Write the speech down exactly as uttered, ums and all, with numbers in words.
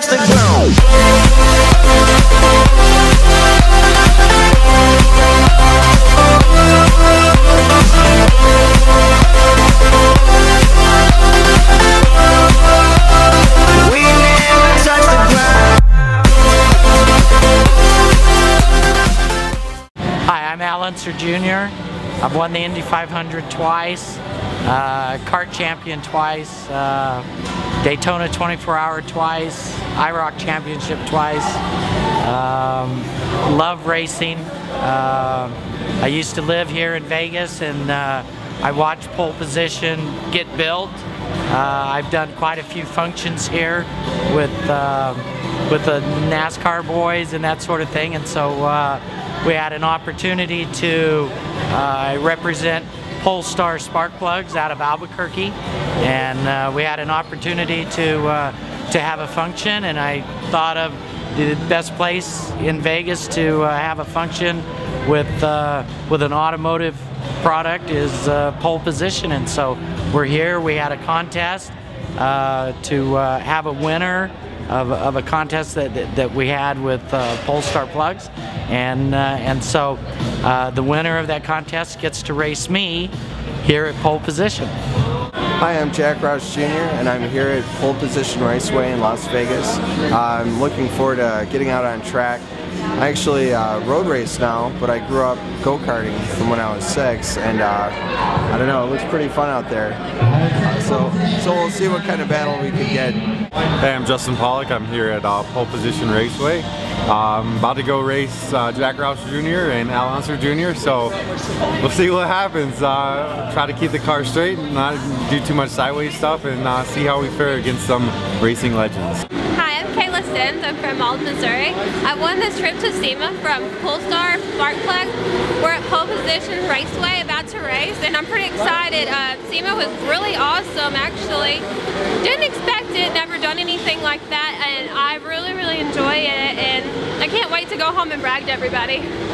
touch the ground. We never touch the ground. Hi, I'm Unser Junior I've won the Indy five hundred twice, uh, kart champion twice, uh, Daytona twenty-four hour twice, I ROC championship twice. Um, love racing. Uh, I used to live here in Vegas, and uh, I watched Pole Position get built. Uh, I've done quite a few functions here with uh, with the NASCAR boys and that sort of thing, and so uh, we had an opportunity to uh, represent Pulstar spark plugs out of Albuquerque, and uh, we had an opportunity to uh, to have a function, and I thought of the best place in Vegas to uh, have a function with uh, with an automotive product is uh, Pole Position, and so we're here. We had a contest uh, to uh, have a winner of, of a contest that, that, that we had with uh, Pulstar plugs, and uh, and so uh, the winner of that contest gets to race me here at Pole Position. Hi, I'm Roush Junior and I'm here at Pole Position Raceway in Las Vegas. Uh, I'm looking forward to getting out on track. I actually uh, road race now, but I grew up go-karting from when I was six, and uh, I don't know, it looks pretty fun out there. So, so we'll see what kind of battle we can get. Hey, I'm Justin Pawlak. I'm here at uh, Pole Position Raceway. I'm about to go race uh, Roush Junior and Unser Junior, so we'll see what happens. Uh, try to keep the car straight and not do too much sideways stuff, and uh, see how we fare against some racing legends. Hi, I'm Kayla Sims. I'm from Malden, Missouri. I won this trip to SEMA from Pulstar Spark Plug. We're at Pole Position Raceway about to race, and I'm pretty excited. Uh, SEMA was really awesome, actually. Didn't expect it, never done anything like that, and I really, really enjoy it, and I can't wait to go home and brag to everybody.